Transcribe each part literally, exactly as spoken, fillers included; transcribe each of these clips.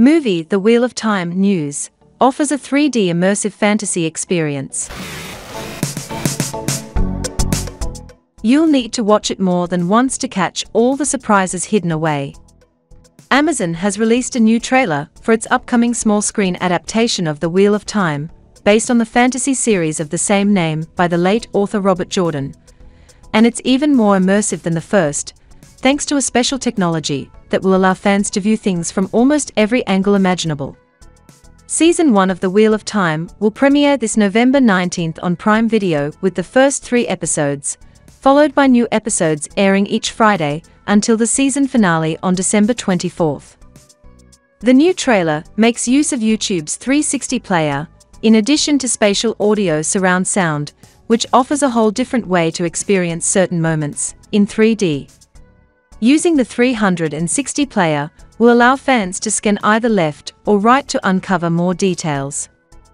Movie The Wheel of Time News offers a three D immersive fantasy experience. You'll need to watch it more than once to catch all the surprises hidden away. Amazon has released a new trailer for its upcoming small-screen adaptation of The Wheel of Time, based on the fantasy series of the same name by the late author Robert Jordan. And it's even more immersive than the first, thanks to a special technology that will allow fans to view things from almost every angle imaginable. Season one of The Wheel of Time will premiere this November nineteenth on Prime Video with the first three episodes, followed by new episodes airing each Friday until the season finale on December twenty-fourth. The new trailer makes use of YouTube's three sixty player, in addition to spatial audio surround sound, which offers a whole different way to experience certain moments in three D. Using the three sixty player will allow fans to scan either left or right to uncover more details.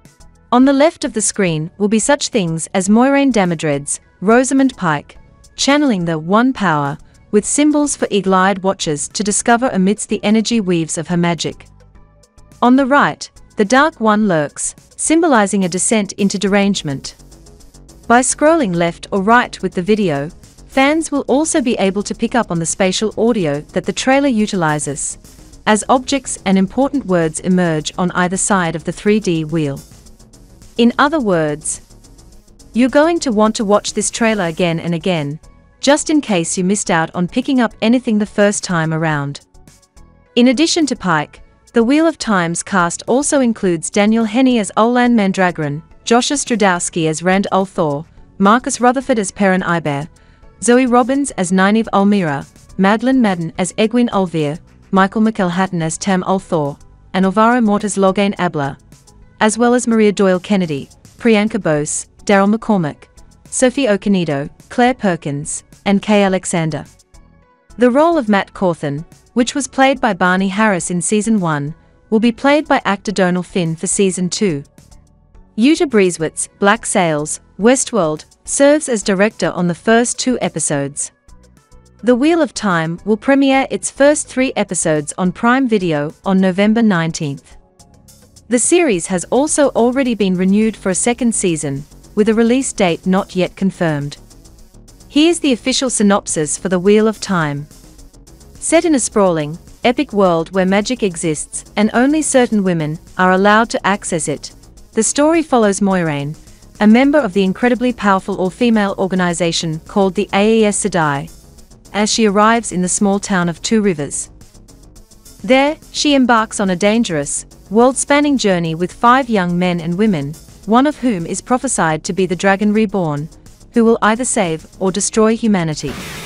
On the left of the screen will be such things as Moiraine Damodred's Rosamund Pike, channeling the One Power, with symbols for eagle-eyed watchers to discover amidst the energy weaves of her magic. On the right, the Dark One lurks, symbolizing a descent into derangement. By scrolling left or right with the video, fans will also be able to pick up on the spatial audio that the trailer utilizes, as objects and important words emerge on either side of the three D wheel. In other words, you're going to want to watch this trailer again and again, just in case you missed out on picking up anything the first time around. In addition to Pike, The Wheel of Time's cast also includes Daniel Henney as Olan Mandragoran, Joshua Stradowski as Rand al'Thor, Marcus Rutherford as Perrin Iber, Zoe Robbins as Nynaeve Almira, Madeline Madden as Egwene Ulvir, Michael McElhatton as Tam al'Thor, and Alvaro Mortis Loghain Abla, as well as Maria Doyle Kennedy, Priyanka Bose, Daryl McCormack, Sophie Okonedo, Claire Perkins, and Kay Alexander. The role of Matt Cawthon, which was played by Barney Harris in Season one, will be played by actor Donal Finn for Season two. Jutta Briesewitz, Black Sails, Westworld, serves as director on the first two episodes. The Wheel of Time will premiere its first three episodes on Prime Video on November nineteenth. The series has also already been renewed for a second season, with a release date not yet confirmed. Here's the official synopsis for The Wheel of Time. Set in a sprawling, epic world where magic exists and only certain women are allowed to access it, the story follows Moiraine, a member of the incredibly powerful all-female organization called the Aes Sedai, as she arrives in the small town of Two Rivers. There, she embarks on a dangerous, world-spanning journey with five young men and women, one of whom is prophesied to be the Dragon Reborn, who will either save or destroy humanity.